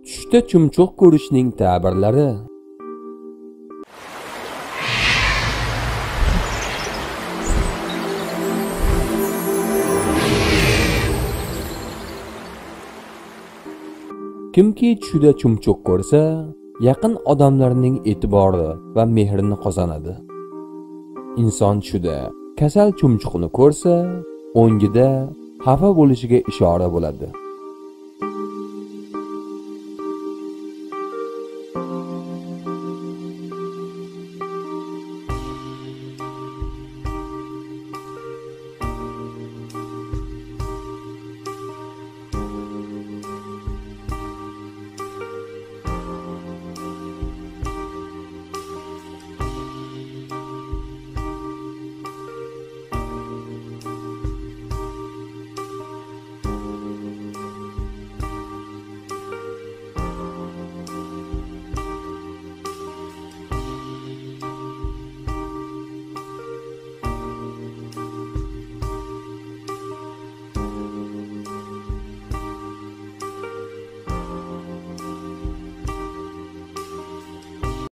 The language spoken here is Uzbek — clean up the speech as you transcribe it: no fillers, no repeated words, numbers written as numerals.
Tushda chumchuq ko'rishning ta'birlari. Kimki tushda chumchuq ko'rsa, yaqin odamlarning e'tibori va mehrini qozonadi. Inson tushda kasal chumchuqni ko'rsa, o'ngida xafa bo'lishiga ishora bo'ladi.